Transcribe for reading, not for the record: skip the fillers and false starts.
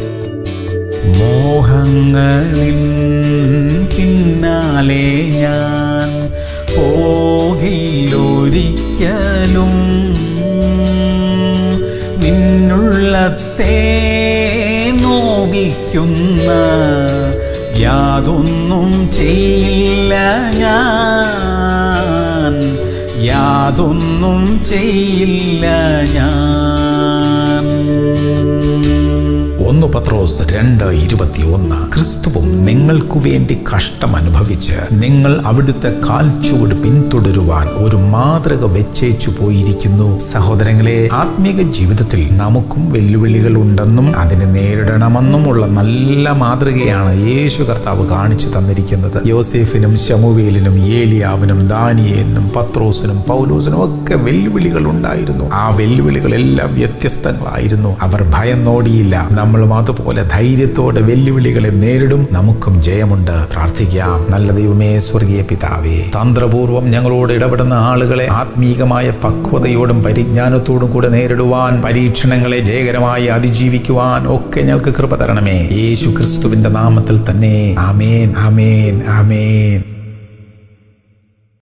മോഹങ്ങളിൻ പിന്നാലെ ഞാൻ പോകില്ലൊരിക്കലും, നിന്നുള്ളത്തെ നോവിക്കുന്ന യാതൊന്നും ചെയ്യില്ല ഞാൻ, യാതൊന്നും ചെയ്യില്ല ഞാൻ. 1 പത്രോസ് 2:21. ക്രിസ്തുവും നിങ്ങൾക്കു വേണ്ടി കഷ്ടം അനുഭവിച്ച് നിങ്ങൾ അവിടുത്തെ കാൽച്ചുവട് പിന്തുടരുവാൻ ഒരു മാതൃക വെച്ചേച്ചു പോയിരിക്കുന്നു. സഹോദരങ്ങളെ, ആത്മീക ജീവിതത്തിൽ നമുക്കും വെല്ലുവിളികൾ ഉണ്ടെന്നും അതിനെ നേരിടണമെന്നുമുള്ള നല്ല മാതൃകയാണ് യേശു കർത്താവ് കാണിച്ചു തന്നിരിക്കുന്നത്. യോസേഫിനും ശമൂവേലിനും ഏലിയാവിനും ദാനിയേലിനും പത്രോസിനും പൗലോസിനും ഒക്കെ വെല്ലുവിളികൾ ഉണ്ടായിരുന്നു. ആ വെല്ലുവിളികളെല്ലാം വ്യത്യസ്തങ്ങളായിരുന്നു. അവർ ഭയന്നോടിയില്ല. നമ്മളും അതുപോലെ ധൈര്യത്തോടെ വെല്ലുവിളികളെ നേരിടും. നമുക്കും ജയമുണ്ട്. പ്രാർത്ഥിക്കാം. നല്ല ദൈവമേ, സ്വർഗീയ പിതാവേ, തന്ത്രപൂർവം ഞങ്ങളോട് ഇടപെടുന്ന ആളുകളെ ആത്മീകമായ പക്വതയോടും പരിജ്ഞാനത്തോടും കൂടെ നേരിടുവാൻ, പരീക്ഷണങ്ങളെ ജയകരമായി അതിജീവിക്കുവാൻ ഒക്കെ ഞങ്ങൾക്ക് കൃപ തരണമേ. യേശു ക്രിസ്തുവിന്റെ നാമത്തിൽ തന്നെ. ആമേൻ, ആമേൻ, ആമേൻ.